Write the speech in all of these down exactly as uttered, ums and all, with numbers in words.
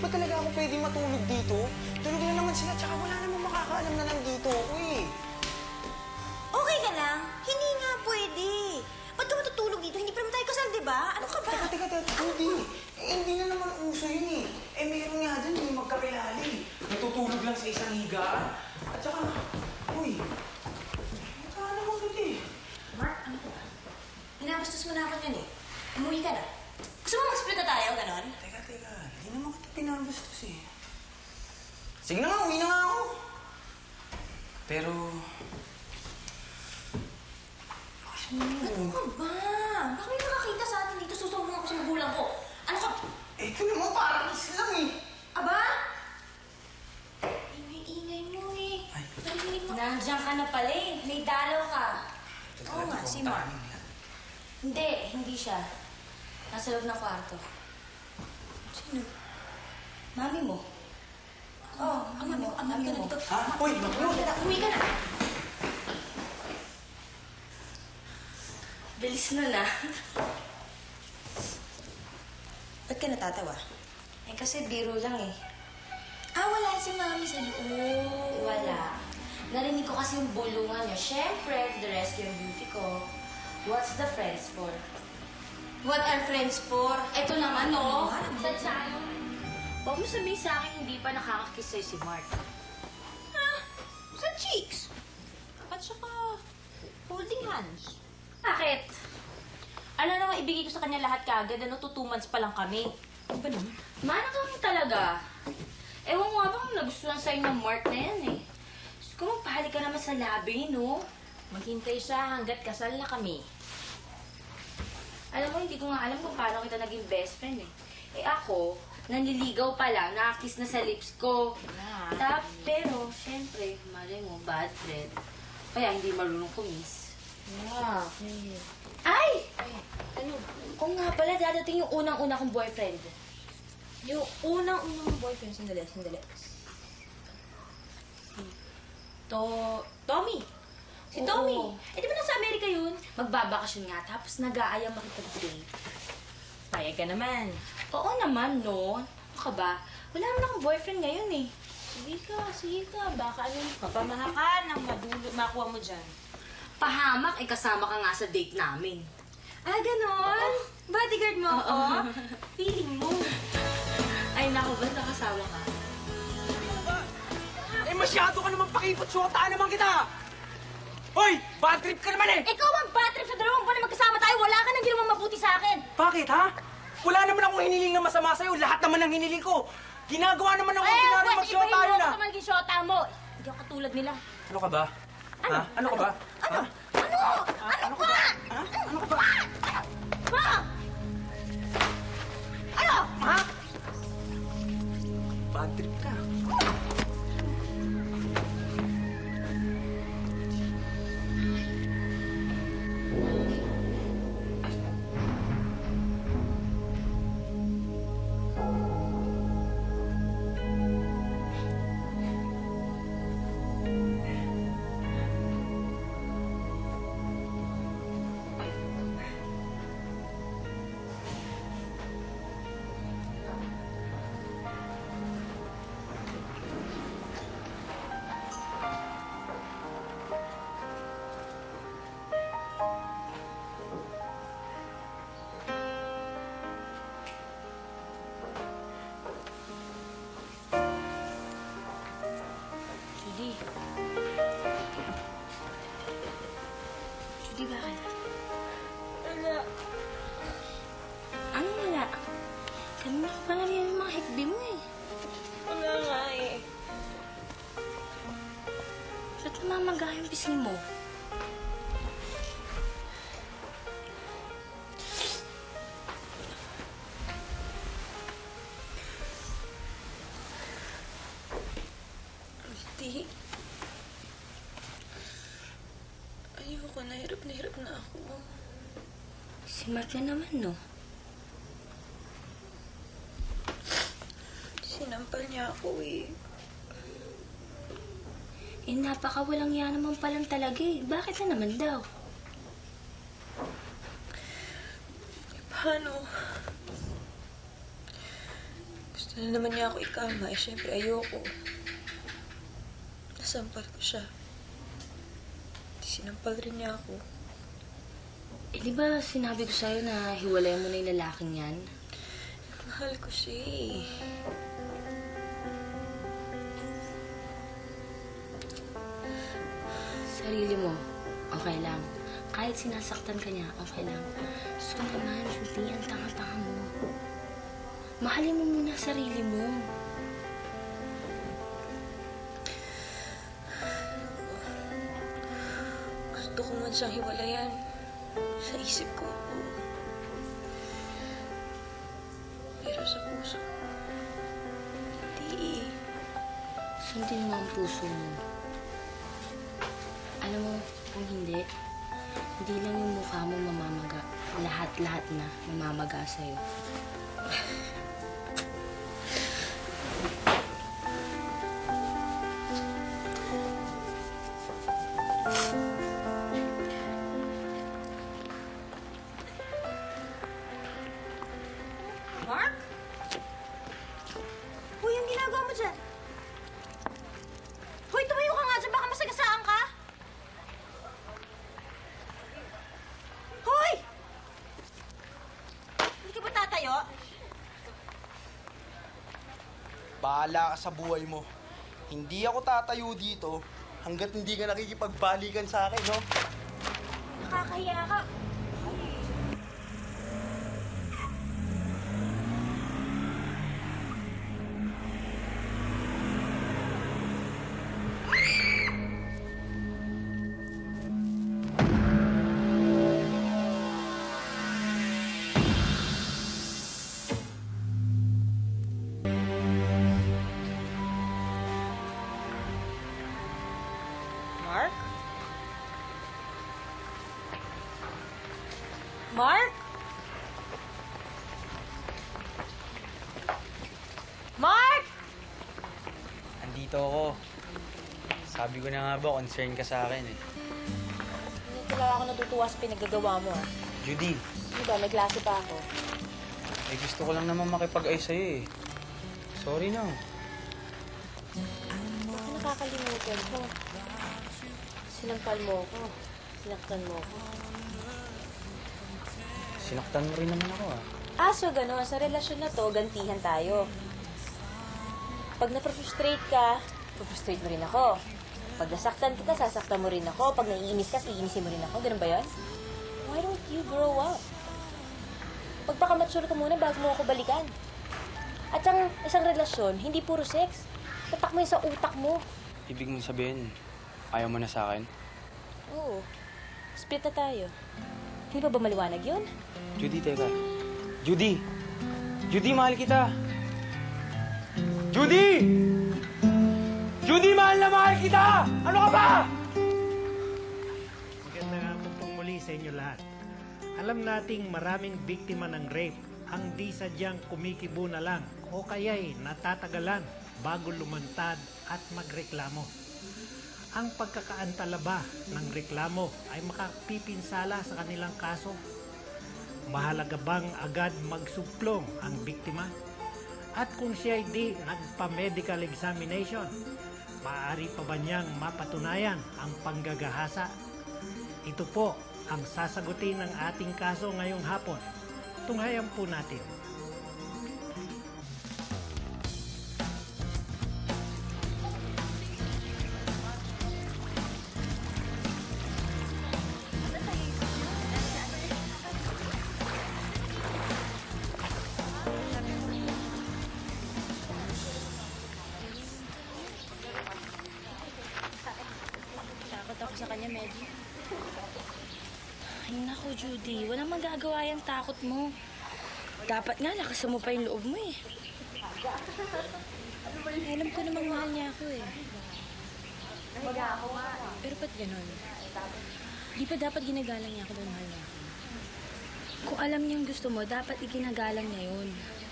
ba talaga ako pwede matulog dito? Tulog na naman sila, tsaka wala namang makakaalam na nandito ako eh. Okay ka lang? Hindi nga pwede. Ba't ka matutulog dito? Hindi pa naman tayo kasal, di ba? Ano ka ba? Teka, teka, teka, hindi. Eh, hindi na naman uso yun eh. Eh, meron nga dyan, hindi magkakilala eh. Natutulog lang sa isang higaan. At saka, uy, saan naman dito eh? Mark, ano ka ba? Hinabastos mo na ako niyan eh. Umuwi ka na. Gusto mo mag-split na tayo, ganon? Teka, teka, hindi naman kita pinabastos eh. Sige na nga, uwi na nga ako. Pero... Ano ka ba? Baka may nakakita sa atin dito, susumbong ako sa magulang ko. Ano ka? Eh, ito naman parang kiss lang eh. Aba? Ingay-ingay mo eh. Ay. Narinig mo. Nandiyan ka na pala eh. May dalaw ka. Oo nga, si Mark. Hindi, hindi siya. Nasa loob ng kwarto. Sino? Mami mo. Oh, ang mami mo. Ang mami ka na dito. Ha? Uy, Uwi ka na. Uwi ka na. Bilis na na. Ba't ka natatawa? Eh kasi biro lang eh. Ah, wala si mami sa loob. Wala. Narinig ko kasi yung bulungan niya. Siyempre, the rest yung beauty ko. What's the friends for? What are friends for? Eto naman, no? Ano? Sadya ano? Huwag mo sabihin sa akin hindi pa nakakakiss sa'yo si Mark. Ha? Sa cheeks. At saka, holding hands. Bakit? Alam naman, ibigay ko sa kanya lahat kaagad. Ano, two months pa lang kami. Ano ba naman? Mana ka mo talaga. Ewan mo nga bang nagustuhan sa'yo ng Mark na yan eh. Gusto ko magpahali ka naman sa labi, no? Maghintay siya hanggat kasal na kami. Alam mo, hindi ko nga alam kung paano kita naging best friend eh. Eh ako, nanliligaw pa lang, nakakiss na sa lips ko. Yeah. Tap, pero, syempre, malay mo, bad friend. Kaya hindi marunong kumiss. Yeah. Ay! Ano? Kung nga pala, dadating yung unang-una kong boyfriend. Yung unang-unang boyfriend, sandali, sandali. To... Tommy! Si Oo. Tommy! Eh, di ba nasa Amerika yun? Magbabakasyon nga, tapos nag-aayang makipag-date. Payag ka naman. Oo naman, no? Ano ka ba? Wala naman akong boyfriend ngayon eh. Sige ka, sige ka. Baka ano, mapamahakan ang madulot makuha mo dyan. Pahamak, eh kasama ka nga sa date namin. Ah, ganon? Bodyguard mo ako? Feeling mo. Ay, naku, ba't nakasama ka? Eh, masyado ka naman pakipot-suotaan naman kita! Hoy! Bad trip ka naman eh! Ikaw ang bad trip sa dalawang buwan na magkasama tayo. Wala ka nang ginawang mabuti sa akin. Bakit, ha? Wala naman akong hiniling na masama sa'yo. Lahat naman ng hiniling ko. Ginagawa naman ako Eh, ordinary pwede magsyota ibahin tayo mo na. ako sa maging syota mo. Hindi ako katulad nila. Ano ka ba? Ano? Ha? Ano ka ba? Ano? Ha? Ano? Ano ka? Ha? Ano ka ba? Ha? Ano? Ha? Bad trip ka. Judy. Judy, bakit? Wala. Ano wala? Kanina ko pa nariyan yung mga hikbi mo eh. Wala nga eh. Ba't namamaga yung pisngi mo? Hindi. Ayoko na. Hirap na hirap na ako. Si Mark na naman, no? Sinampal niya ako eh. Eh, napakawalang yan naman palang talaga eh. Bakit na naman daw? Paano? Gusto Gusto na naman niya ako ikama. Eh, syempre, ayoko. Nasampal ko siya. Sinampal rin niya ako. Eh, di ba sinabi ko sa'yo na hiwalay mo na yung lalaking yan? Mahal ko siya eh. Sarili mo, okay lang. Kahit sinasaktan ka niya, okay lang. So naman, Judy, ang tanga-tanga mo. Mahalin mo muna sarili mo. Gusto ko man siyang hiwalayan. Sa isip ko. Pero sa puso, hindi eh. Sundin mo ang puso mo. Alam mo, kung hindi, hindi lang yung mukha mo mamamaga. Lahat-lahat na mamamaga sa'yo. Mark? Hoy, ang ginagawa mo dyan? Hoy, tumayo ka nga dyan. Baka masagasaan ka. Hoy! Hindi ka ba tatayo? Bahala ka sa buhay mo. Hindi ako tatayo dito hanggat hindi ka nakikipagbalikan sa akin, no? Nakakahiya ka. Mark? Mark? Mark! Andito ako. Sabi ko na nga ba, concern ka sa akin eh. Hindi talaga ako natutuwa sa pinagagawa mo, ah. Judy, Di ba, may klase pa ako. eh gusto ko lang naman makipag-ayos sa'yo eh. Sorry na. Baka nakakalimutan ko. Sinampal mo ko. Sinaktan mo ko. Sinaktan mo rin naman ako ah. Ah, so gano'n. Sa relasyon na to, gantihan tayo. Pag na-frustrate ka, frustrate mo rin ako. Pag nasaktan kita, sasaktan mo rin ako. Pag naiinis ka, iinisin mo rin ako. Ganun ba yun? Why don't you grow up? Pagpakamatsura ka muna bago mo ako balikan. At ang isang relasyon, hindi puro sex. Tatak mo yun sa utak mo. Ibig mong sabihin, ayaw mo na sa akin? Oo. Split na tayo. Hindi ba ba maliwanag yun? Judy, teka. Judy! Judy, mahal kita! Judy! Judy, mahal na mahal kita! Ano ka ba? Magandang hapon pong muli sa inyo lahat. Alam nating maraming biktima ng rape ang di sadyang kumikibo na lang o kaya'y natatagalan bago lumantad at magreklamo. Ang pagkakaantala ba ng reklamo ay makapipinsala sa kanilang kaso? Mahalaga bang agad magsumplong ang biktima? At kung siya'y di nagpa-medical examination, maaari pa ba niyang mapatunayan ang panggagahasa? Ito po ang sasagutin ng ating kaso ngayong hapon. Tunghayan po natin. Takot ako sa kanya, Medyo. Ay, naku, Judy. Walang magagawa yung takot mo. Dapat nga, lakasan mo pa yung loob mo eh. Alam ko namang mahal niya ako eh. Pero ba't ganon? Di ba dapat ginagalang niya ako dahil mahal niya ako? Kung alam niyang gusto mo, dapat iginagalang niya yun.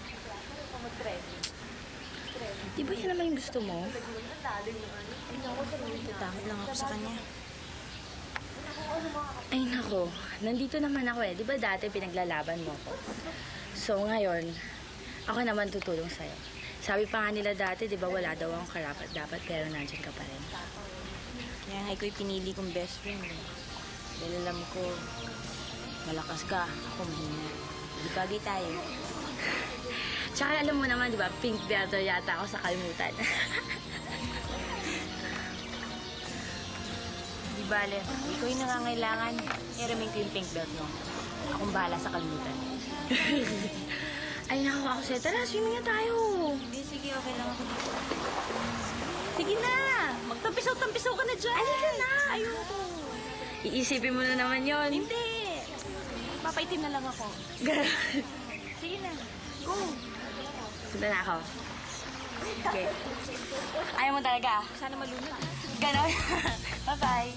Di ba yan naman yung gusto mo? Takot lang ako sa kanya. Ay, nako. Nandito naman ako eh. Di ba dati pinaglalaban mo ako? So, ngayon, ako naman tutulong sa'yo. Sabi pa nga nila dati, di ba, wala daw akong karapat dapat, pero nandyan ka pa rin. Kaya nga ikaw yung pinili kong best friend eh. Dahil alam ko, malakas ka, ako mahina. Di bagay tayo. Tsaka alam mo naman, di ba, pink belt yata ako sa kalmutan. Di bale, ikaw yung nangangailangan, iramin ko yung pink belt mo. Akong bahala sa kalmutan. Ay, naku ako sa'yo. Tara, swimming na tayo. Hindi, sige, okay lang ako dito. Sige na! Magtampisaw-tampisaw ka na dyan! Halika na! Ayoko! Iisipin mo na naman yon. Hindi! Papaitim na lang ako. Sige na. Go! Punta na ako. Okay. Ayaw mo talaga. Sana malunod. Ganon. Bye-bye.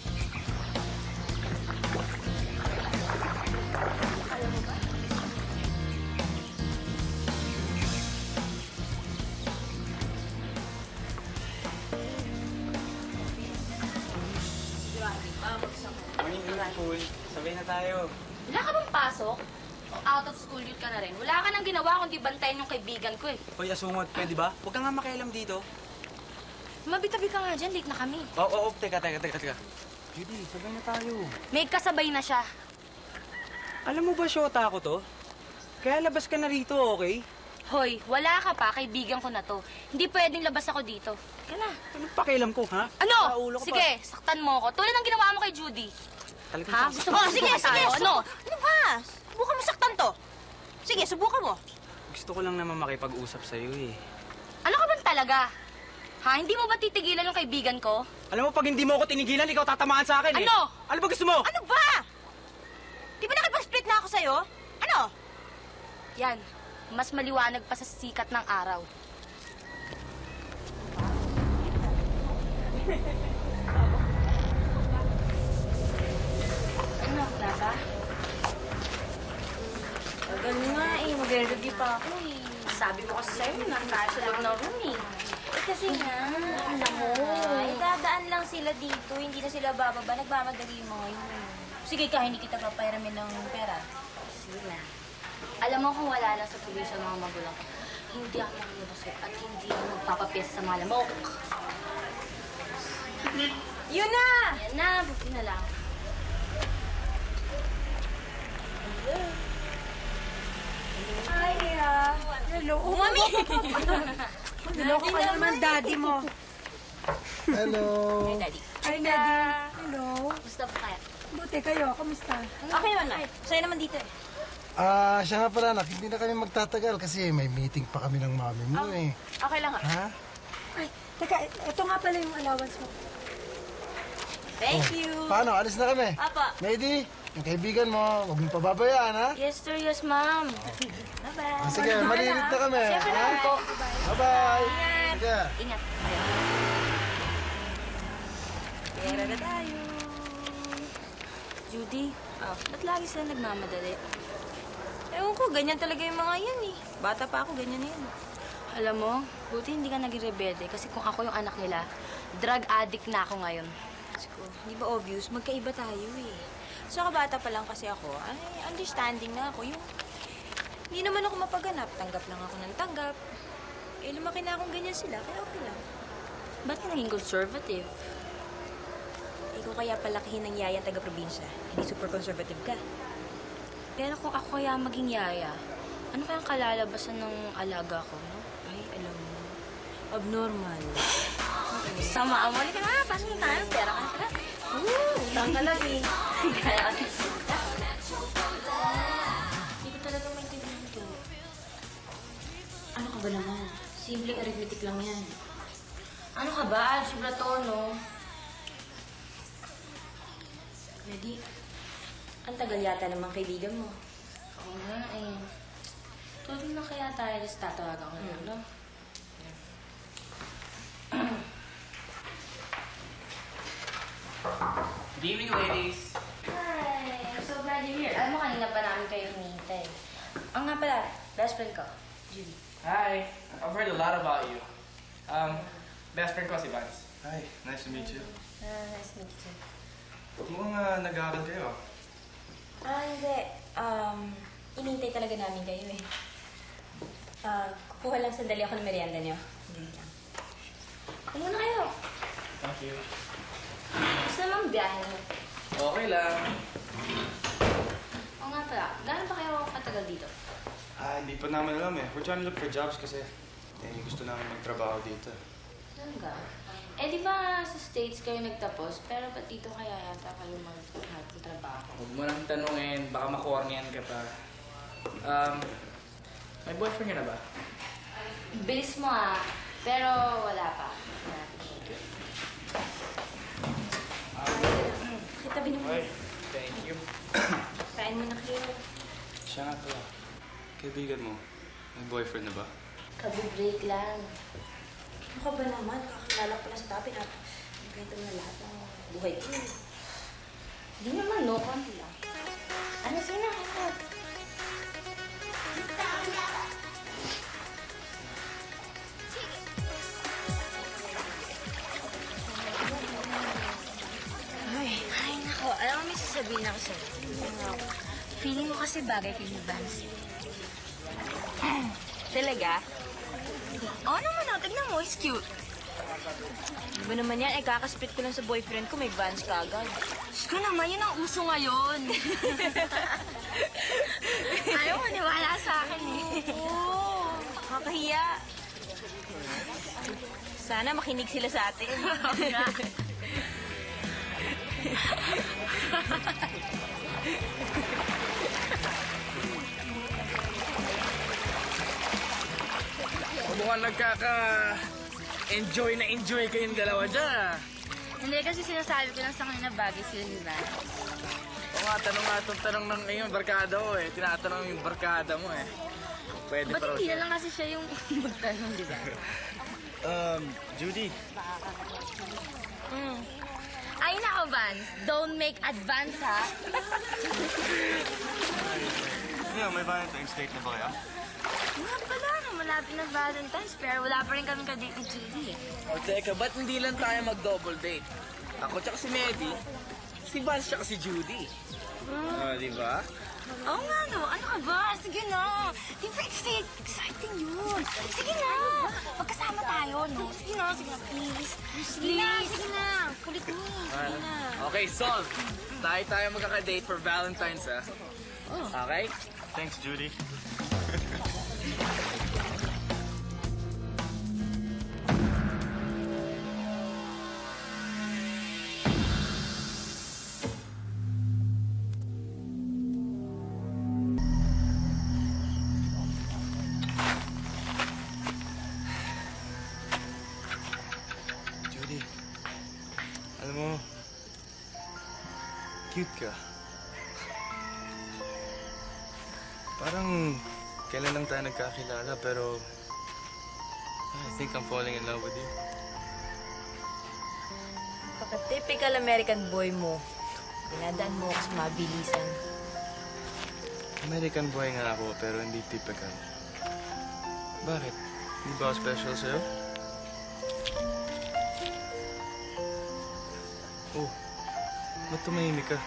Morning, beautiful. Sabay na tayo. Wala ka bang pasok? Out of school youth ka na rin. Wala ka nang ginawa kundi bantayan yung kaibigan ko eh. Hoy, asungot, pwede ba? Huwag ka nga makialam dito. Mabitabi ka nga dyan, late na kami. Oo, oo, oo. Teka, teka, teka, teka. Judy, sabay na tayo. May kasabay na siya. Alam mo ba, shota ko to? Kaya labas ka na rito, okay? Hoy, wala ka pa, kaibigan ko na to. Hindi pwedeng labas ako dito. Ka na. Anong pakialam ko, ha? Ano? Sa ulo ko Sige, saktan mo ko. Tulad ng ginawa mo kay Judy. Pa. Talagang Ha? sas- Gusto mo Oh, sige, subukan sige! tayo? Ano? Subu- ano ba? Subukan mo saktan to. Sige, subukan mo. Gusto ko lang naman makipag-usap sa'yo, eh. Ano ka bang talaga? Ha? Hindi mo ba titigilan yung kaibigan ko? Alam mo, pag hindi mo ako tinigilan, ikaw tatamaan sa akin, eh. Ano? Ano ba gusto mo? Ano ba? Di ba nakipag-split na ako sa'yo? Ano? Yan. Mas maliwanag pa sa sikat ng araw. Ano, Clara? Tagal nga eh. Mag-ready pa ako eh. Sabi ko kasi sa'yo, nandun sa loob ng room eh. Eh kasi nga, alam mo, eh, dadaan lang sila dito, hindi na sila bababa, nagmamadali yung mga yun. Sige ka, hindi kita papayaramin ng pera. Sige na. Alam mo kung wala lang sa tuloy sa mga magulang ko, hindi ako makilusot at hindi ako magpapapiyesa sa mga lamok. Yun na! Yan na, buti na lang. Hi, ah. Hello. Mami! Niloko ka naman, daddy mo. Hello. Hey, Daddy. Hi, daddy. Hello. Gusto po kaya? Buti kayo, kamusta? Okay naman, Ma. Sa'yo naman dito eh. Ah, siya nga pala, nak, hindi na kami magtatagal kasi may meeting pa kami ng mami mo eh. Okay lang, ha? Ha? Ay, teka, ito nga pala yung allowance mo. Thank you. Paano? Alis na kami. Apa. Medi, yung kaibigan mo, huwag mong pababayaan, ha? Yes, sir. Yes, ma'am. Bye-bye. Ah, sige, malilit na kami. Siyempre ha? naman po. Bye-bye. Ingat. Sige. Ingat. Pera na tayo. Judy, Oh. ba't lagi sila nagmamadali? Ewan ko, ganyan talaga yung mga yan eh. Bata pa ako, ganyan na yan. Alam mo, buti hindi ka naging rebelde kasi kung ako yung anak nila, drug addict na ako ngayon. Ko, di ba obvious? Magkaiba tayo eh. Saka bata pa lang kasi ako, ay, understanding na ako. Yung, hindi naman ako mapaganap. Tanggap lang ako ng tanggap. Eh, lumaki na akong ganyan sila, kaya okay lang. Ba't ka naging conservative? Ikaw kaya palakihin ng yaya taga-probinsya. Hindi super conservative ka. Pero kung ako kaya maging yaya, ano kayang kalalabasan ng alaga ko, no? Ay, alam mo, abnormal. Sama mo, halika na, pasok na tayo, pera ka na. Woo! Utang ka lang eh. Kaya, hindi ko talaga maintindihan to. Ano ka ba naman? Simpleng arithmetic lang yan. Ano ka ba? Algebra to, no? Ready? Ang tagal yata naman kaibigan mo. Oo nga, eh. Tuloy na kaya tayo, tapos tatawagan ko na, no? Good evening, ladies. Hi! I'm so glad you're here. Alam mo, kanina pa namin kayo hinihintay. Ang nga pala, best friend ko, Judy. Hi, I've heard a lot about you. Um, best friend ko si Vance. Hi, nice to meet you. Ah, nice to meet you. Mukhang uh, nag-aaral kayo. Ah, hindi. Um, inintay talaga namin kayo eh. Ah, kukuha lang sandali ako ng merienda niyo. Kumuna kayo. Thank you. Gusto naman biyahe mo. Okay lang. Oo nga pala, gano'n pa kayo katagal dito? Ah, hindi pa namin alam eh. We're trying to look for jobs kasi eh, gusto namin magtrabaho dito. Talaga? Eh, di ba sa States kayo nagtapos, pero ba't dito kaya yata kayo mag-trabaho? Huwag mo nang tanungin, baka makornian ka pa. Um, may boyfriend ka na ba? Bilis mo ah, pero wala pa. Kitabi niyo Okay, thank you. Kain mo na kayo. Siya nga pala. Kaibigan mo, may boyfriend na ba? Kabi-break lang. Ano ka ba naman? Kakilala ko lang sa tabi na ganito na lahat ng buhay ko. Di naman, no? Konti lang. Ano, sige na, kaya. Ay, ay, nako. Alam mo, may sasabihin ako sa'yo. Feeling mo kasi bagay kay Vance. Talaga? Oo naman, no? Tignan mo, he's cute. Di ba naman yan? Eh, kakasplit ko lang sa boyfriend ko, may Vans ka agad. Diyos ko naman, yun ang uso ngayon. Ayaw mo, niwala sa akin eh. Oo, kakahiya. Sana makinig sila sa atin. Oo nga. Mukhang nagkaka-enjoy na enjoy kayong dalawa dyan, ah. Hindi, kasi sinasabi ko lang sa kanya na bagay sila ni Vance. Oo nga, tanong nga itong tanong ng ngayon, barkada ko eh. Tinatanong yung barkada mo eh. Pwede Ba't pa raw hindi siya. na lang kasi siya yung magtanong, di ba? Um, Judy. Mm. Ay, nako, Vance. Don't make advance, ha? Yeah, may Valentine's date na ba kaya? Nga pala, no, malapit na Valentine's, pero wala pa rin kami ka-date ni Judy, eh. O, teka, ba't hindi lang tayo mag-double date? Ako tsaka si Medi, si Vance tsaka si Judy. Ah, di ba? Oo nga, no. Ano ka ba? Sige na. Di ba exciting, exciting yun? Sige na. Magkasama tayo, no? Sige na, sige na, please. Sige na, sige na. Kulit mo. Sige na. Okay, solved. Tayo tayo magkaka-date for Valentine's, ah. Okay? Thanks, Judy. Judy, alam mo, cute ka. Parang kailan lang tayo nagkakilala, pero I think I'm falling in love with you. Pagka-typical American boy mo, pinadaan mo ako sa mabilisan. American boy nga ako, pero hindi typical. Bakit? Hindi ba ako special sa'yo? Oh, ba't tumahimik ka?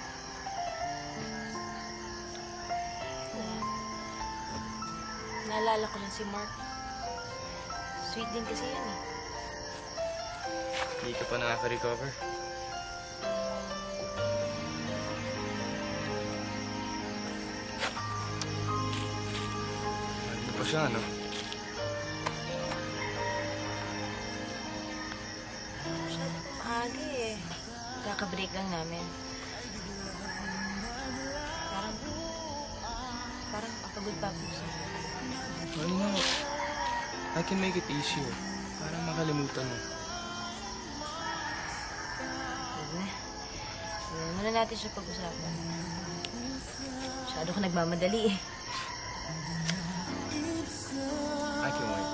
Naalala ko lang si Mark. Sweet din kasi yan eh. Hindi ka pa nakaka-recover? Mahal mo pa siya, ano? Masyado pa maaga eh. Kaka-break lang namin. Parang, parang papagod pa po siya. Why not? I can make it easier. Para makalimutan mo. Sige. Sige, muna natin siya pag-usapan. Masyado ko nagmamadali eh. I can wait.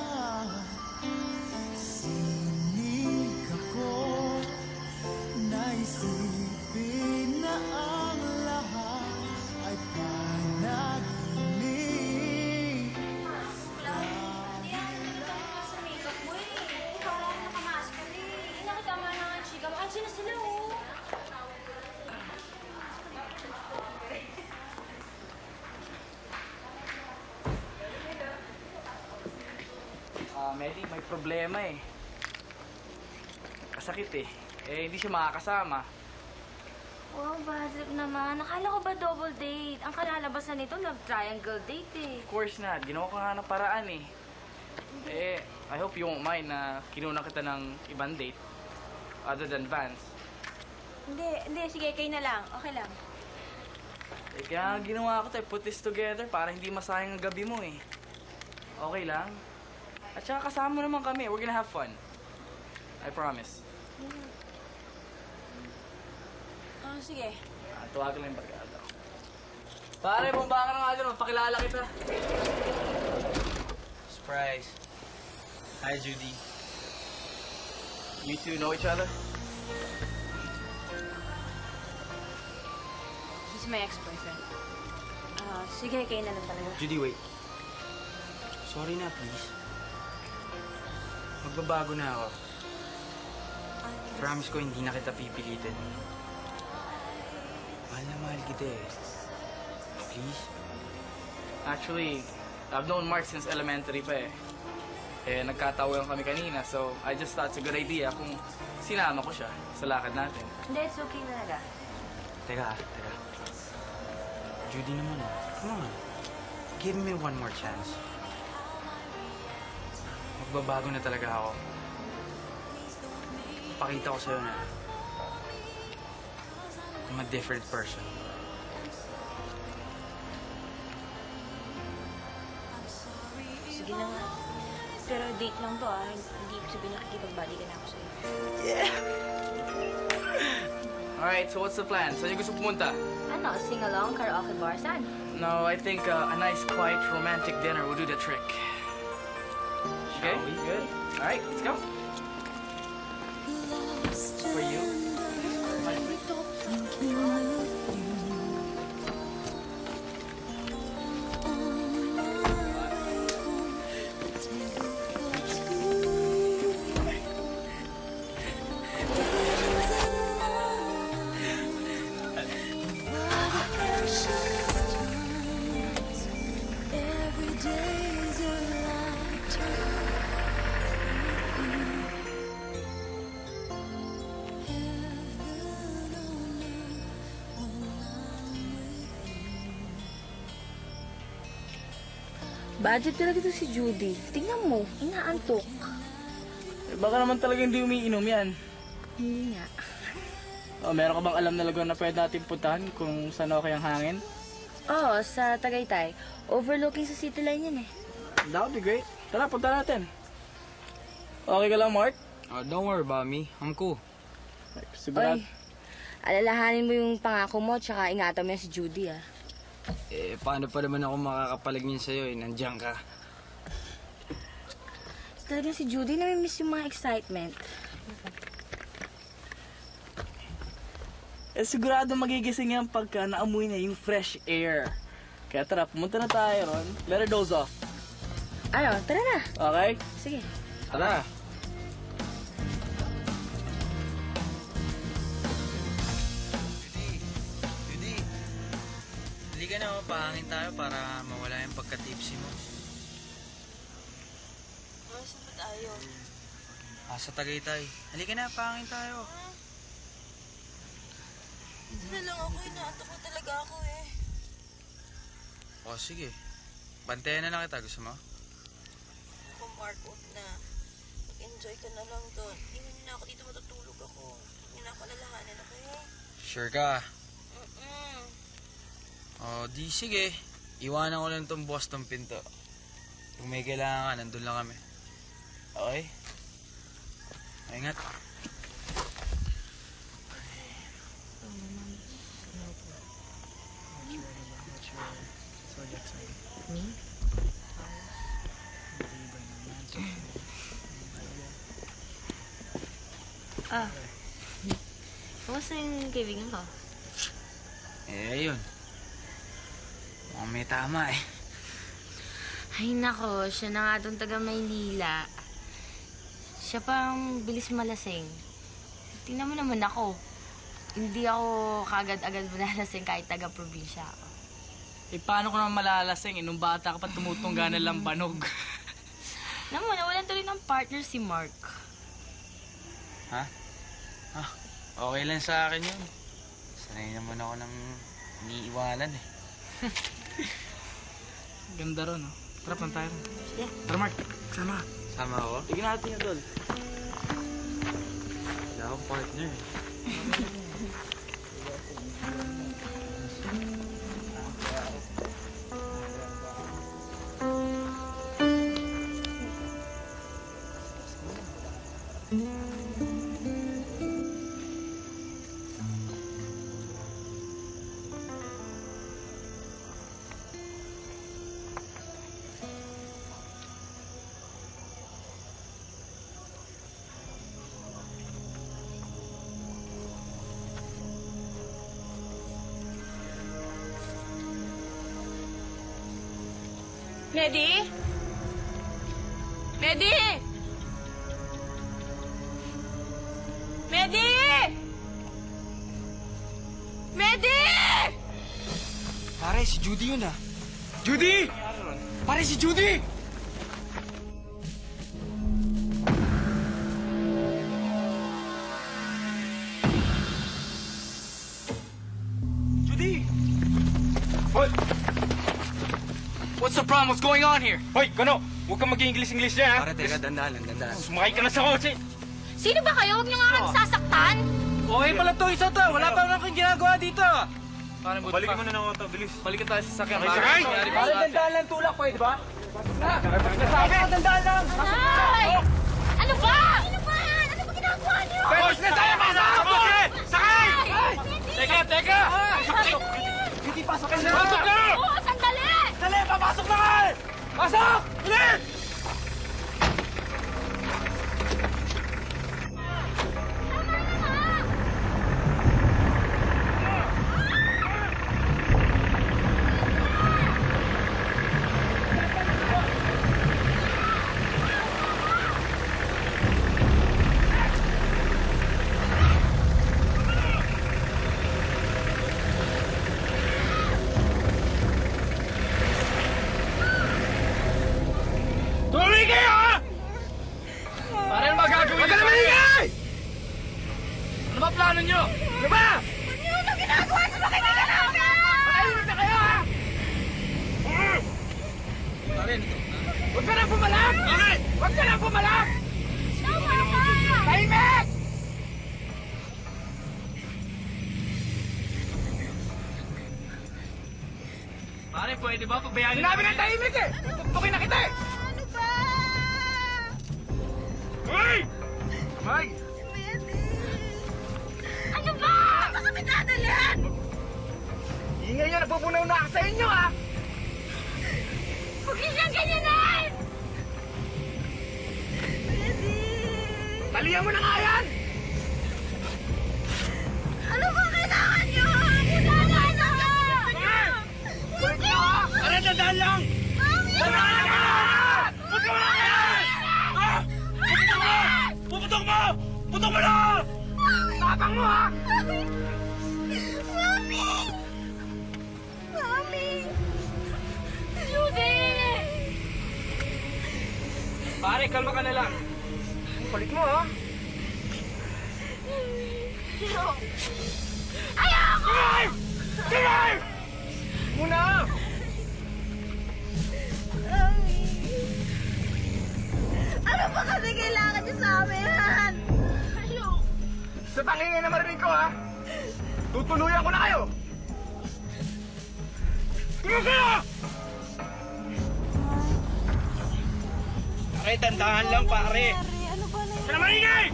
Sino sila, oh? Medi, may problema eh. Kasakit eh. Eh, hindi siya makakasama. Wow, bad trip naman. Nakala ko ba double date? Ang kalalabasan nito, love triangle date eh. Of course not. Ginawa ko nga ng paraan eh. Eh, I hope you won't mind na kinuna kita ng ibang date. Other than Vance. Hindi, hindi. Sige, kayo na lang. Okay lang. Eh, kaya ginawa ko tayo, put this together para hindi masayang ang gabi mo eh. Okay lang? At saka kasama naman kami. We're gonna have fun. I promise. Oh, sige. Ah, tuwagan lang yung barkada. Pare, bumba ka na nga dyan. Magpakilala kita. Surprise. Hi, Judy. You two know each other? He's my ex-boyfriend. Ah, sige, kayo na lang talaga. Judy, wait. Sorry na, please. Magbabago na ako. Promise ko, hindi na kita pipilitin. Mahal na mahal kita eh. Please? Actually, I've known Mark since elementary pa eh. Eh, nagkatawagan kami kanina, so I just thought it's a good idea kung sinama ko siya sa lakad natin. Hindi, it's okay talaga. Teka, teka. Judy naman ah. Come on. Give me one more chance. Magbabago na talaga ako. Pakita ko sa'yo na I'm a different person. Sige na nga. Pero date lang to ah. Hindi ibig sabihin nakikipagbalikan ako sa'yo. Alright, so what's the plan? Saan yung gusto pumunta? Ano, sing-along, karaoke bar, saan? No, I think uh, a nice, quiet, romantic dinner will do the trick. Okay, good. Alright, let's go. For you? Budget talaga ito si Judy. Tingnan mo, inaantok. Eh, baka naman talaga hindi umiinom yan. Hindi nga. Oh, meron ka bang alam na lugar na pwede natin puntahan kung saan okay ang hangin? Oo, sa Tagaytay. Overlooking sa city line yan eh. That would be great. Tara, punta natin. Okay ka lang, Mark? Oh, don't worry about me. I'm cool. Sigurado. Oy, alalahanin mo yung pangako mo tsaka ingatan mo yan si Judy ah. Eh, paano pa naman ako makakapalagnin sa'yo eh? Nandiyan ka. Talaga si Judy nami-miss yung mga excitement. Eh, sigurado magigising yan pagka naamoy na yung fresh air. Kaya tara, pumunta na tayo ron. Let her doze off. Ano, tara na. Okay? Sige. Tara. Hindi ka na, pahangin tayo para mawala yung pagka-tipsy mo. Oh, saan ba tayo? Ah, sa Tagaytay. Halika na, pahangin tayo. Hindi na lang ako. Inaantok na talaga ako eh. O, sige. Bantayan na lang kita. Gusto mo? Ako, Mark, huwag na. Mag-enjoy ka na lang doon. Iwan niyo na ako dito, matutulog ako. Huwag niyo na ako alalahanin, okay? Sure ka? Mm-mm. O, di sige. Iwanan ko lang itong Boston pinto. Kung may kailangan ka, nandun lang kami. Okay? Ingat. Ah. Kamusta yung kaibigan ko? Eh, ayun. Mukhang may tama eh. Ay nako, siya na nga doon taga Maynila. Siya pang bilis malasing. Tingnan mo naman ako. Hindi ako kagad-agad malalasing kahit taga-probinsya ako. Eh, paano ko naman malalasing? Eh, nung bata ka pa tumutungga na lambanog. Alam mo, nawalan tuloy ng ang partner si Mark? Ha? Ah, okay lang sa akin yun. Sanay naman ako ng iniiwanan eh. Ganda ron, no? Tara, pan tayo. Yeah. Tara, Mark. Sama. Sama ako? Tignan natin yung doll. Wala akong partner eh. Medi? Medi? Medi? Medi? Pare, si Judy yun ah. Judy! Pare, si Judy! Judy! What? What's the problem? What's going on here? Hoy, Gano! Huwag kang mag-English-English dyan, ha? Pare, teka, dandahan, dandahan. Sumakay ka na sa kotse! Sino ba kayo? Huwag niyo nga kami sasaktan. Okay pala to, isa to. Wala pa naman kang ginagawa dito. Pare, buti Balikan pa. mo na ng auto, bilis. Balikan tayo sa sakyan. Okay, sakay! Pare, dandahan lang tulak, pwede ba? Nasabi ka, dandahan lang. Ay! Ano ba? Ano ba yan? Ano ba ginagawa niyo? Boss na tayo! Pasok sa kotse! Sakay! Teka, teka! Hindi, pasok ka na! Pasok na! Oo, sandali! Dali, papasok na ka! Pasok! Bilis! Tumigil, ha! Pare, ano magagawin Huwag ka na maingay! Ano ba plano nyo? Ano ba? Ano ginagawa niyo? Bakit hindi ka namin? Ayun na kayo, ha? Pare, ano to? Huwag ka na pumalak! Bakit? Huwag ka na pumalak! Tama ka! Tahimik! Pare, pwede ba? Pabayaan Sinabi ng tahimik eh! Tutukin na kita eh! Ano ba? Hoy! Hoy! Ano ba? Baka kami dadalhin! Ingay nyo, napupunaw na ako sa inyo, ha? Huwag niyo siyang ganyanin! Talihan mo na nga yan! Ano ba kailangan niyo? Kailangan na ba? Kulit nyo, ha? Tara, dadaan lang! Dadaan lang! Putok mo na yan! Ha? Puputok mo! Puputok mo! Putok mo na! Tapang mo, ha? Mami! Mami! Judy! Pare, kalma ka na lang. Kulit mo, ha? Ayoko! Sige! Sige! Muna! Mami! Ano ba kasi kailangan niyo sa amin? Ayoko! Sa tangingin na marinig ko, ha? Tutuluyan ko na kayo! Tingnan kayo! Pare, dandahan lang, pare. Ano ba na Huwag ka na maingay!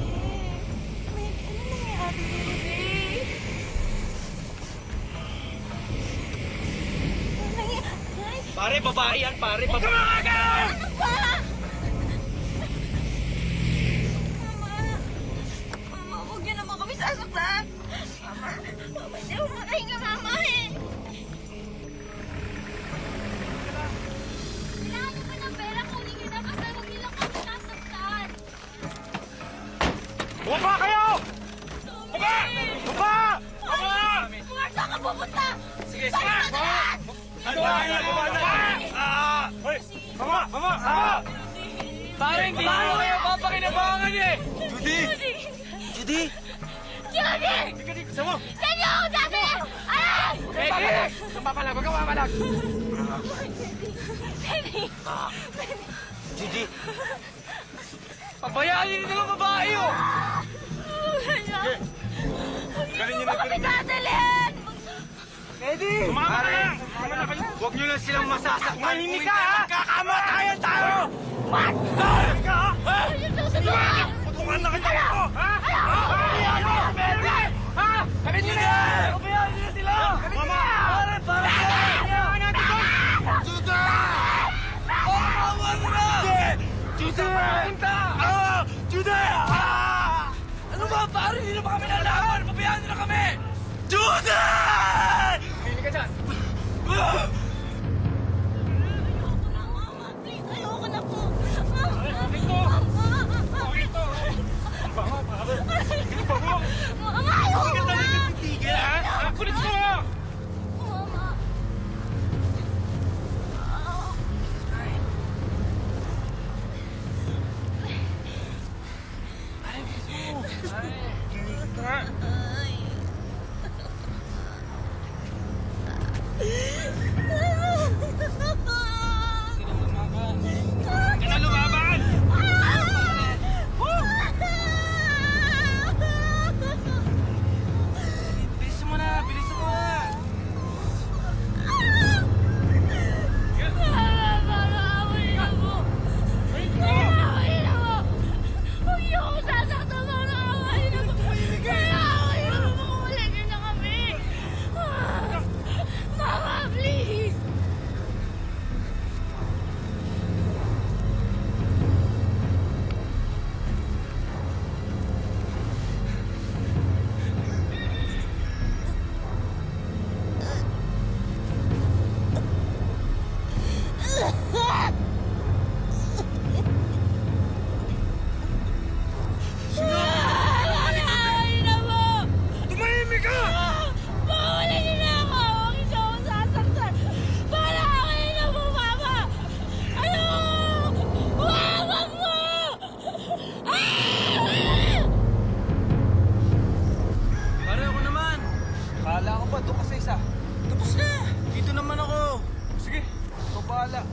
Pare, babae yan, pare. Huwag ka Babae. makakaw! Ano ba? Mama! Mama, huwag niyo naman kami sasaktan! Mama! Mama, hindi ako makahinga, Mama eh! Kailangan niyo ba ng pera? Kunin niyo na basta huwag niyo lang kami sasaktan! Bumaba kayo! Bumaba! Bumaba! Bumaba! Mama, saan ka pupunta? Sige, sige. Ano ba? Bumaba! Ah! Hoy! Bumaba! Bumaba! Ah! Pare, hindi nyo kayo pakinabangan eh! Judy! Judy! Judy! Hindi ka dito, sama! Saan niyo ako dati? Aray! Pwede! Saan papalag? Huwag ka papalag! Judy! Pabayaan niyo nito ng babae oh! Galing niyo na Kami dadalhin! Eddie! Sumama ka lang! Huwag niyo lang silang masasaktan! Mahimik ka ha! Kakamatayan tayo! What? Mahimik ka ha? Ha? Putungan na kita ako! Ha? Ha? Pabayaan niyo! Ha? Kapit niyo na yan! Pabayaan niyo na sila! Mama! Pare! Pare! Pabayaan natin doon! Juda! Oh! Mawa mo na! Juda! Punta! Ah! Juda! Ah! Ano ba? Pare! Hindi na ba kami lalaban? Pabayaan niyo na kami! Juda! Hindi ka dyan! Ayoko na po! Bakit to? Bakit to? Ang bango, pare! Ang bango! Mama, ayoko Hindi ka na! talaga titigil, ha? Ang kulit mo! Mama! Hindi na lumaban! Bilisan mo na! Bilisan mo na! Mama, please! Ay, na mo! Tumahimik ka! Mawala niyo na ako! Huwag niyo ako sasaktan! Para kayo na po, Mama! Ayoko! Mama mo! Ah! Pare ako naman! Kala ko ba doon ka sa isa? Tapos na! Dito naman ako! Sige, Ikaw bahala.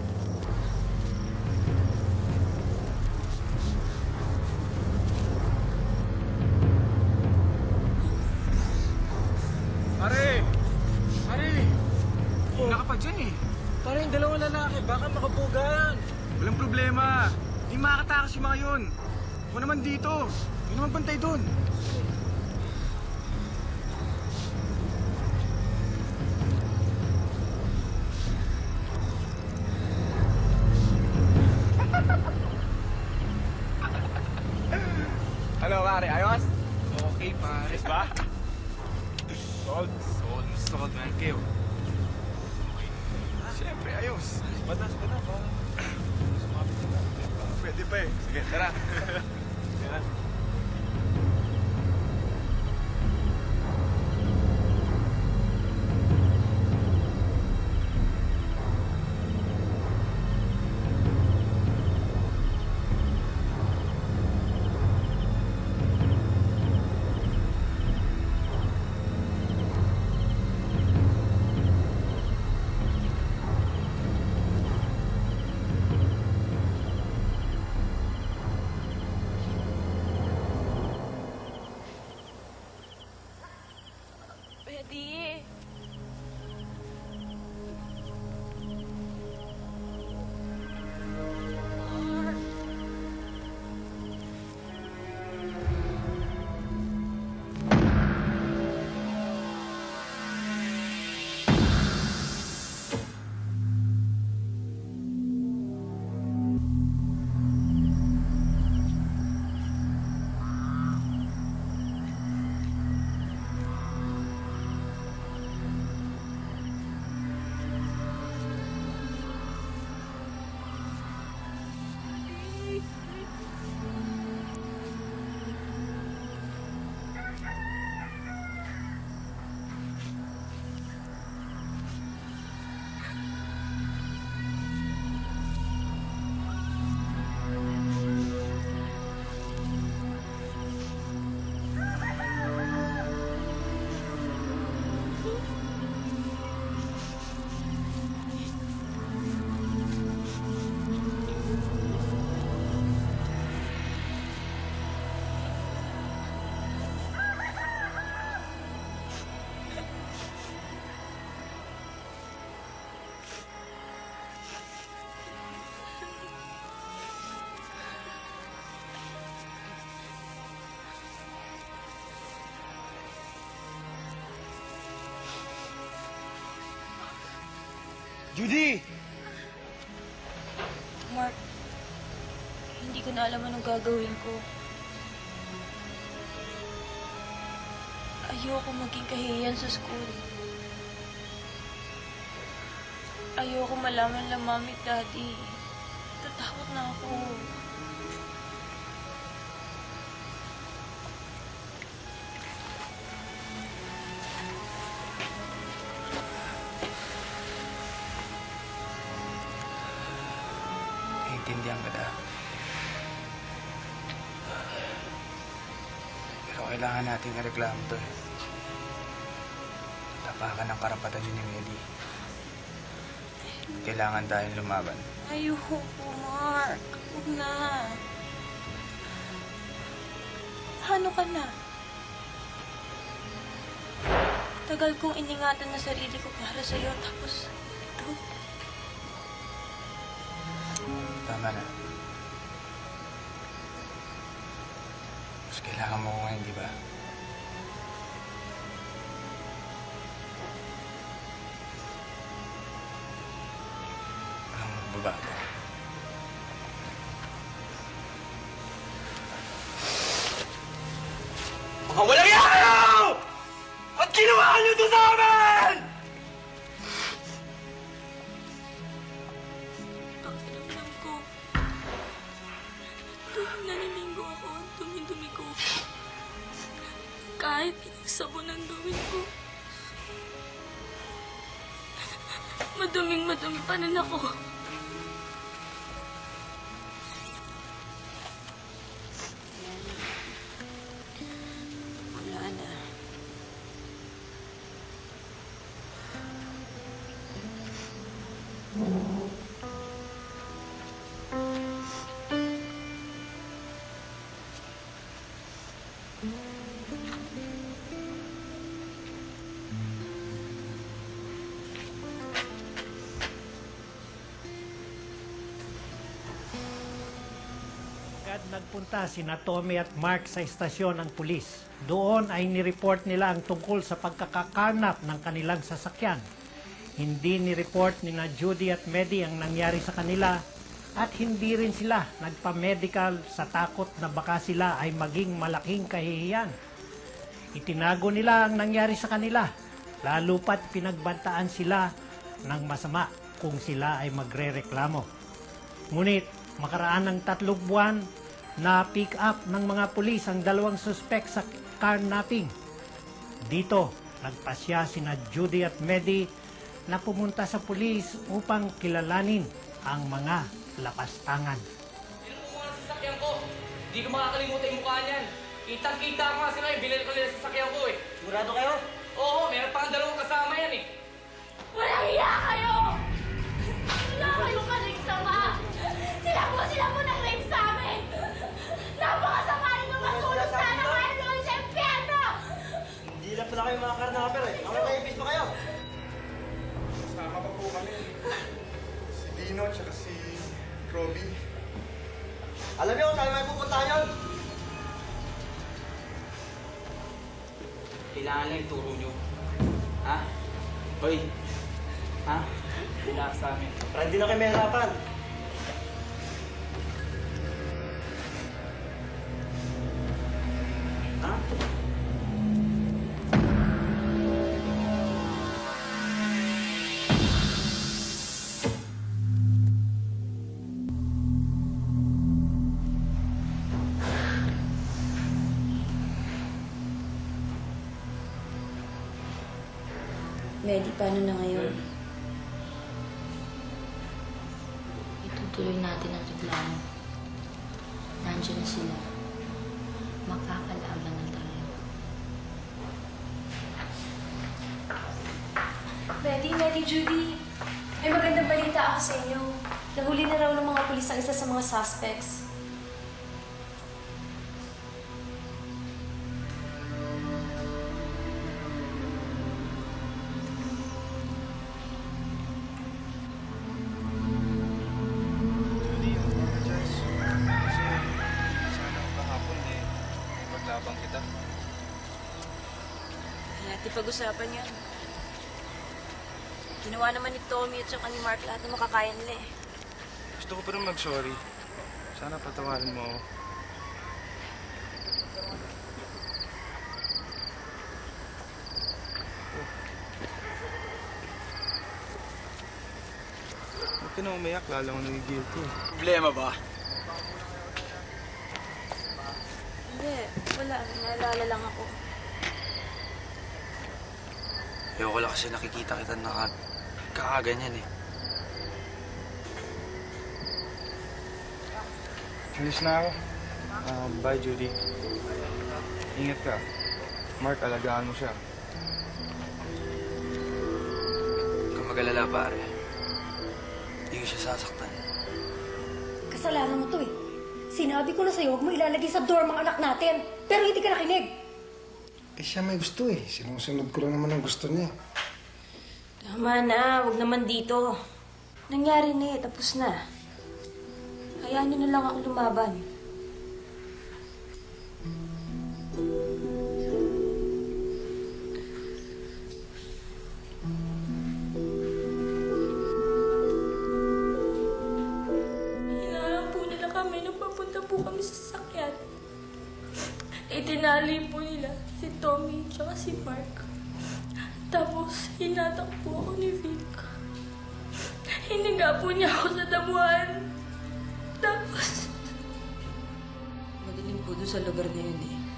Pare! Pare! Hina ka pa dyan eh. Pare yung dalawang lalaki, baka makabugan. Walang problema. Hindi makakatakas yung mga yun. Ako naman dito. Hindi naman bantay doon. Ano pare, ayos? Okay pare. Ayos ba? Sold. Sold. Sold man. Kayo. Siyempre, ayos. Batas ka na ba? Sumapit ka na. Pwede pa eh. Sige, tara. Tara. Pwede. Judy! Mark, hindi ko na alam anong gagawin ko. Ayoko maging kahihiyan sa school. Ayoko malaman lang mami at daddy. Tatakot na ako. Naiintindihan kita. Pero kailangan nating ireklamo to eh. Tapakan ng karapatan yun ni Medi. Kailangan tayong lumaban. Ayoko, Mark. Huwag na. Ano ka na? Tagal kong iningatan na sarili ko para sa'yo, tapos ito. Tama na. Mas kailangan mo ko ngayon, di ba? Walang magbabago. Mga walang yan kayo! At ginawa niyo to sa amin! Pakiramdam ko. Tuwing naliligo ako, ang dumi-dumi ko. Kahit pinagsabon ang dumi ko. Maduming madumi pa rin ako. Wala na. Agad nagpunta sina Tommy at Mark sa istasyon ng pulis. Doon ay nireport nila ang tungkol sa pagkakakarnap ng kanilang sasakyan. Hindi nireport ni na Judy at Medi ang nangyari sa kanila at hindi rin sila nagpa-medical sa takot na baka sila ay maging malaking kahihiyan. Itinago nila ang nangyari sa kanila, lalo pat pinagbantaan sila ng masama kung sila ay magre-reklamo. Ngunit makaraan ng tatlong buwan, na pick up ng mga pulis ang dalawang suspect sa carnapping. Dito, nagpasya sina Judy at Medi na pumunta sa pulis upang kilalanin ang mga lapastangan. Sino kumuha ng sasakyan ko? Hindi ko makakalimutan yung mukha niyan. Kitang-kita ko nga sila eh. Binili ko nila sa sasakyan ko eh. Sigurado kayo? Oo, meron pa ang dalawang kasama yan eh. Walang iya kayo! Wala kayong kaling sama! Sila po, sila po nag-rape sa amin! Napakasama rin ng matulog sana kayo doon sa impyerno! Hindi lang pala kayo mga karnaper eh. Mga kaibis pa kayo. Sama pa po kami. Si Dino at si Robby. Alam niyo kung saan may pupuntahan yun? Kailangan lang yung turo nyo. Ha? Hoy! Ha? Kailangan sa amin. Para hindi na kayo mahirapan. Ha? Medi, paano na ngayon? Itutuloy natin ang reklamo. Nandiyan na sila. Makakalaban na tayo. Medi, Medi, Judy. May magandang balita ako sa inyo. Nahuli na raw ng mga pulis ang isa sa mga suspects. Judy, apologize. Kasi sana kahapon eh, maglabang kita. Hindi natin pag-usapan yan. Ginawa naman ni Tommy at saka ni Mark lahat ng makakaya nila eh. Gusto ko pa rin mag-sorry. Sana patawarin mo ako. Huwag ka na umiyak, lalo ko nagigilty. Problema ba? Hindi, wala. Naalala lang ako. Ayoko lang kasi nakikita kita na kakaganyan eh. Alis na ako. Um, bye, Judy. Ingat ka. Mark, alagaan mo siya. Huwag kang mag-alala, pare. Hindi ko siya sasaktan. Kasalanan mo to eh. Sinabi ko na sa'yo, huwag mo ilalagay sa dorm ang anak natin. Pero hindi ka nakinig. Eh siya may gusto eh. Sinusunod ko lang naman ang gusto niya. Tama na, huwag naman dito. Nangyari na eh, tapos na. Hayaan niyo na lang ako lumaban. Hinaharang po nila kami nung papunta po kami sa sasakyan. Itinali po nila si Tommy at si Mark. Tapos, hinatak po ako ni Vic. Hininga po niya ako sa damuhan. Tapos, Madilim po doon sa lugar na yun eh.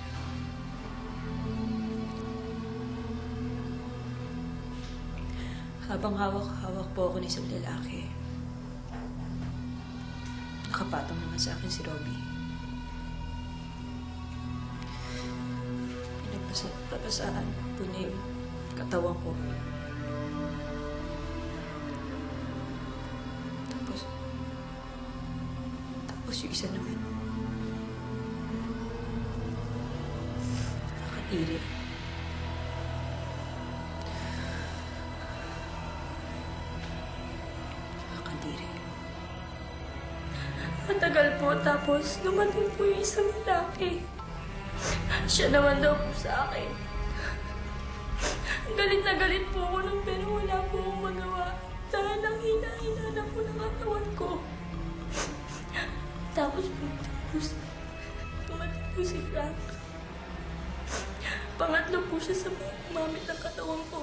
Habang hawak-hawak po ako ng isang lalaki, nakapatong naman sa akin si Robbie. Pinagpapasaan po niya yung katawan ko. Tapos, tapos yung isa naman. Nakakatiri. Nakakatiri. matagal po. Tapos, dumating po yung isang lalaki. Siya naman daw po sa akin. Galit na galit po ako nun, pero wala po akong magawa. Dahil ang hina-hina na po ng katawan ko. Tapos po, tapos, tumating po si Frank. Pangatlo po siya sa mga gumamit ng katawan ko.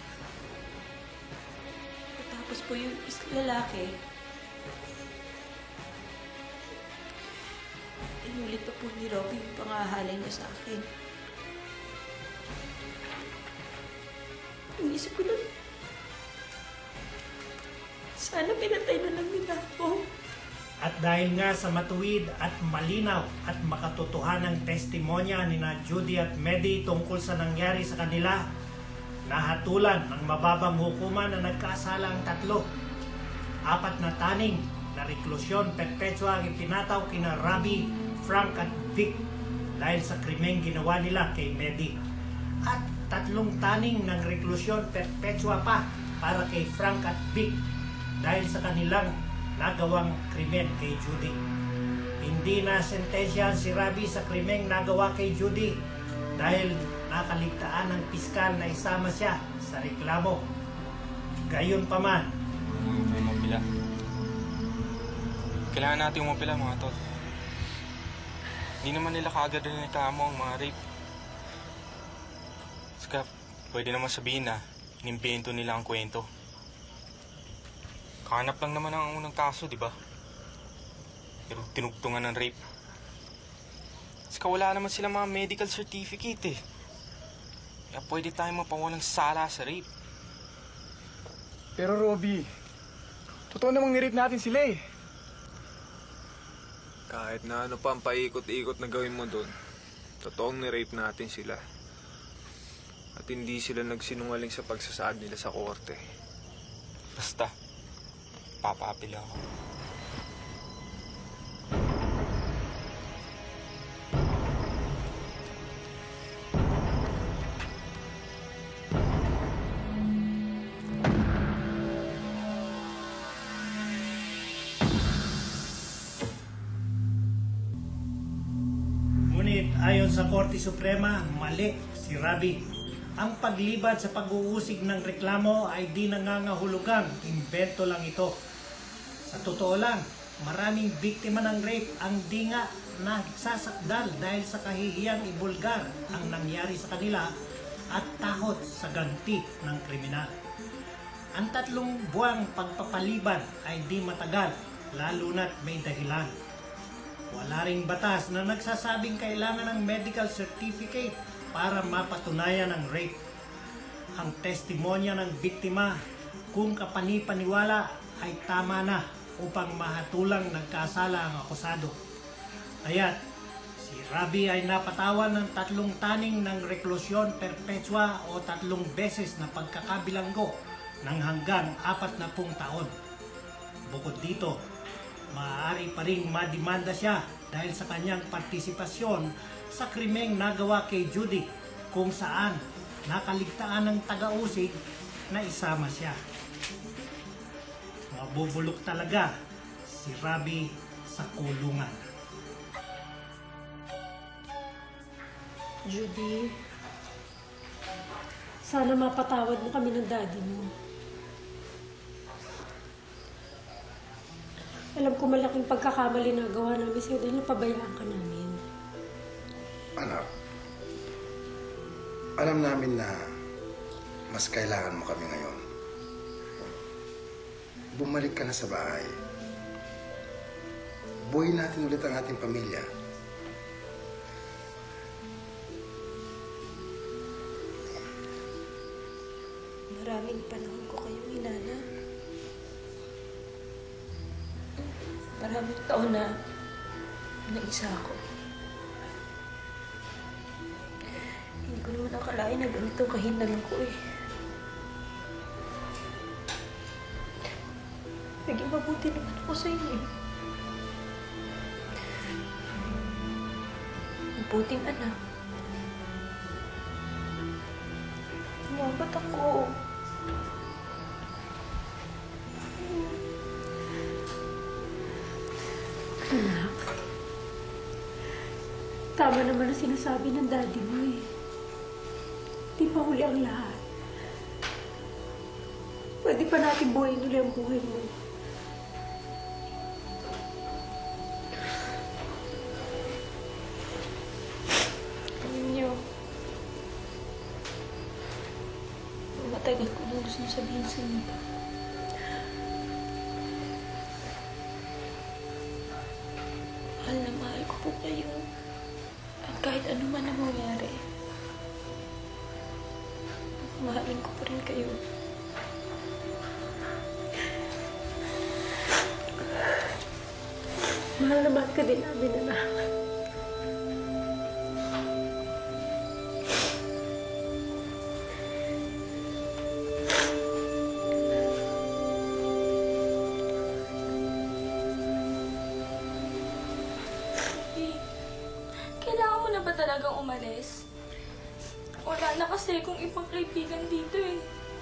Tapos po yung isang lalaki, inulit pa po ni Robbie yung pangahalay niya sa akin. Inisip ko na, sana pinatay na lang nila ako. At dahil nga sa matuwid at malinaw at makatotohanang testimonya ni na Judy at Medi tungkol sa nangyari sa kanila, nahatulan ng mababang hukuman na nagkasala ang tatlo. Apat na taning na reklusyon perpetua ang ipinataw kina Robbie, Frank at Vic dahil sa krimeng ginawa nila kay Medi. At tatlong taning ng reklusyon perpetua pa para kay Frank at Vic dahil sa kanilang nagawang krimen kay Judy. Hindi na sentensyahan si Robbie sa krimeng nagawa kay Judy dahil nakaligtaan ng piskal na isama siya sa reklamo. Gayunpaman, May mapila. Kailangan natin umapila, mga tol. Hindi naman nila kaagad rin reklamo ang mga rape. Saka, pwede naman sabihin na inimbento nila ang kwento. Kahanap lang naman ang unang kaso, di ba? Pero tinugtungan ng rape. Saka wala naman sila mga medical certificate eh. Kaya pwede tayong mapawalang sala sa rape. Pero Robbie, totoo namang nirape natin sila eh. Kahit na ano pa ang paikot-ikot na gawin mo doon, totoong nirape natin sila. At hindi sila nagsinungaling sa pagsasaad nila sa korte. Basta, papaapila ako. ngunit ayon sa Korte Suprema, mali si Robbie. ang paglibad sa pag-uusig ng reklamo ay di nangangahulugang imbento lang ito. Sa totoo lang, maraming biktima ng rape ang di nga nagsasakdal dahil sa kahihiyang ibulgar ang nangyari sa kanila at takot sa ganti ng kriminal. Ang tatlong buwang pagpapaliban ay di matagal, lalo na't may dahilan. Wala ring batas na nagsasabing kailangan ng medical certificate para mapatunayan ang rape. Ang testimonya ng biktima kung kapanipaniwala ay tama na upang mahatulang nagkasala ang akusado. Kaya't si Rabi ay napatawan ng tatlong taning ng reklusyon perpetua o tatlong beses na pagkakabilanggo ng hanggang apat na pung taon. Bukod dito, maaari pa ring madimanda siya dahil sa kanyang partisipasyon sa krimeng nagawa kay Judy kung saan nakaligtaan ng taga-usig na isama siya. Mabubulok talaga si Rabi sa kulungan. Judy, sana mapatawad mo kami ng daddy mo. Alam ko malaking pagkakamali na gawa namin sa'yo dahil napabayaan ka namin. Anak, alam namin na mas kailangan mo kami ngayon. Bumalik ka na sa bahay. Buuin natin ulit ang ating pamilya. Maraming panahon ko kayong inana. Maraming taon na naisa ako. Hindi ko naman akalain na ganito kahinalan ko eh. Naging mabuti naman ako sa inyo eh. Mabuting anak. Tumabat ako. Anak, tama naman ang sinasabi ng daddy mo eh. Di pa huli ang lahat. Pwede pa natin buhayin ulit ang buhay mo. Alam niyo, matagal ko nang gusto sabihin sa inyo. Mahal na mahal ko po kayo. At kahit ano man ang mangyari, mahalin ko pa rin kayo. Mahal na mahal ka din namin, anak. Kailangan mo na ba talagang umalis? Wala na kasi kung ibang kaibigan dito eh.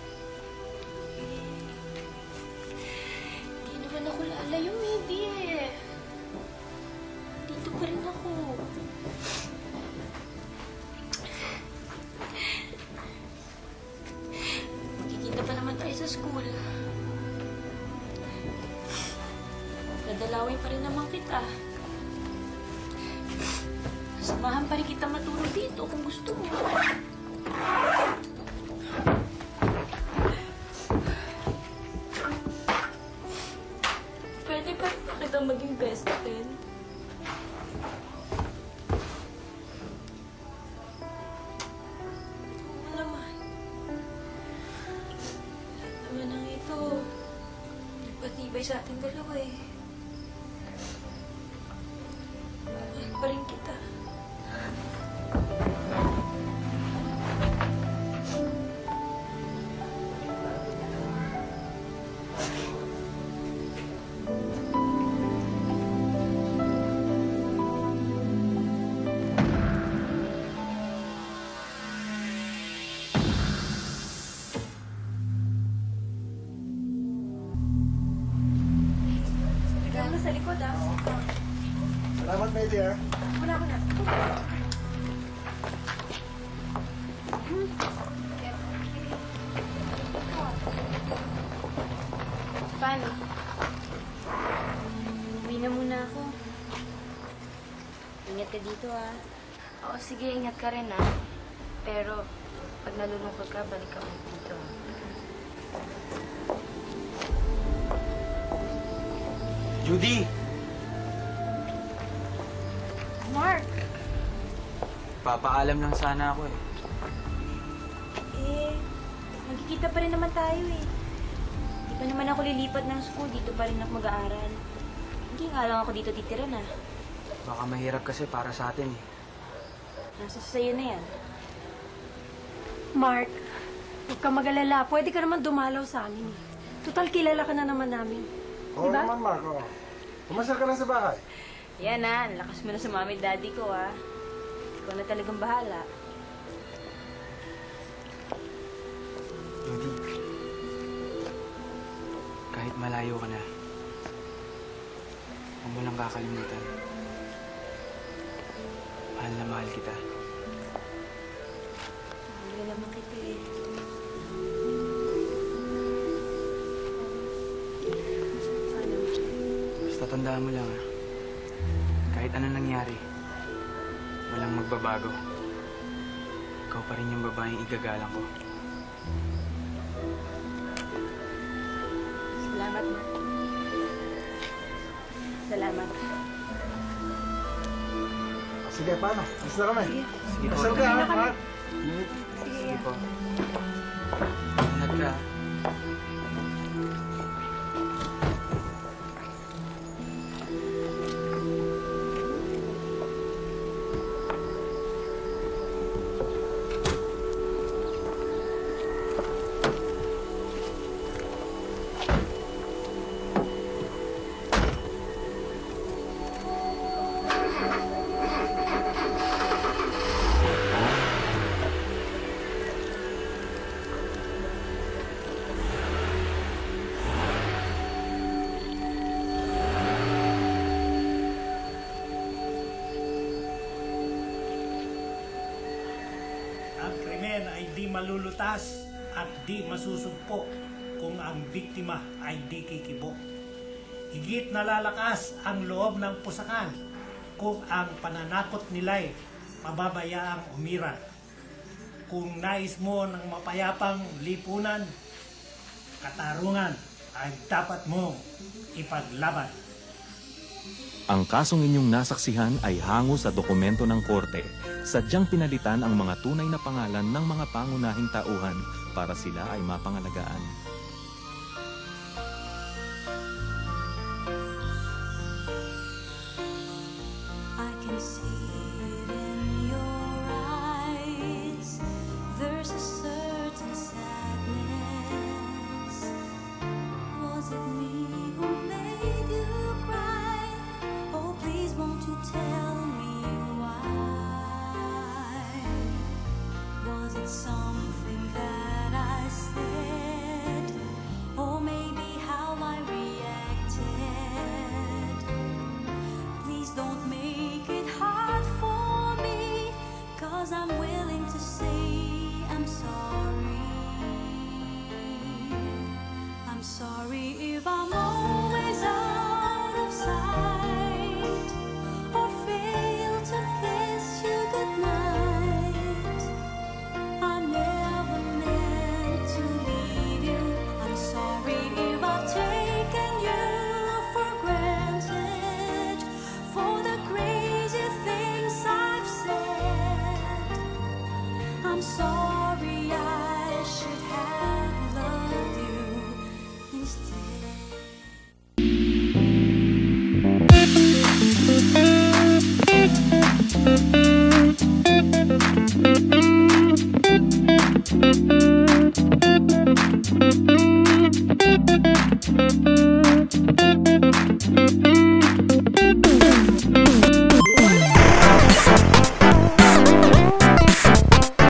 Hindi naman ako lalayo, hindi eh. Dito pa rin ako. Magkikita pa naman tayo sa school. Dadalawin pa rin naman kita. Samahan pa rin kita matulog dito kung gusto mo. Pwede pa rin kita maging best friend. Oo naman. Naman ang ito. Patibay sa ating dalawa eh. Mahal pa rin kita. Bigyan mo sa likod ah. Salamat, my dear. Wala ko na. Mahal. Uwi na muna ako. Ingat ka dito, ah. Oo, sige, ingat ka rin, ah. Pero, pag nalulungkot ka, balik ka ulit dito. Judy! Mark! Papaalam lang sana ako eh. Eh, magkikita pa rin naman tayo eh. Di pa naman ako lilipat ng school. Dito pa rin ako mag-aaral. Hindi nga lang ako dito titira na. Baka mahirap kasi para sa atin eh. Nasa sa'yo na yan. Mark, huwag ka mag-alala. Pwede ka naman dumalaw sa amin eh. Total, kilala ka na naman namin. Oo Diba? naman, Marco. Pumasal ka lang sa bahay. Yan ah, lakas mo na sa mami at daddy ko ah. Ikaw na talagang bahala. Judy, kahit malayo ka na, huwag mo lang kakalimutan. Mahal na mahal kita. Mahal ka naman kita eh. Ano? Basta tandaan mo lang ah, kahit ano nangyari, walang magbabago. Ikaw pa rin yung babaeng igagalang ko. Salamat, Mark. Salamat. Sige, paano? Alis na kami. Sige po. Pasal ka, ha, Mark? Sige po. Ingat ka. Ang krimen ay di malulutas at di masusugpo kung ang biktima ay di kikibo. Higit nalalakas ang loob ng pusakan kung ang pananakot nila'y pababayaang umira. Kung nais mo ng mapayapang lipunan, katarungan ay dapat mong ipaglaban. Ang kasong inyong nasaksihan ay hango sa dokumento ng korte. Sadyang pinalitan ang mga tunay na pangalan ng mga pangunahing tauhan para sila ay mapangalagaan.